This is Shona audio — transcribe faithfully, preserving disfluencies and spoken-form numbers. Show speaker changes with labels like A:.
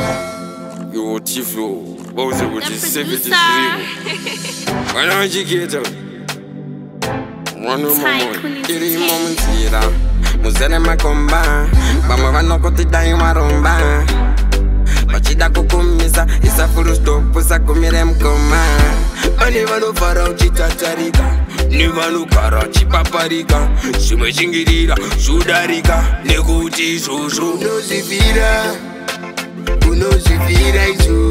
A: Yo, Tiflo, Bowser, which is seventy-three. Why don't you get up? One moment, three moments later. Muzene makomba, bama vanokoti dai maromba. Bachida kukumisa, isa full stop, usa kumire mkoma. Ani vano fara uchitatarika, ni vano kara chipaparika. Sume chingirira, sudarika, nekuti shushu. Uno zivira, uno zivira isu.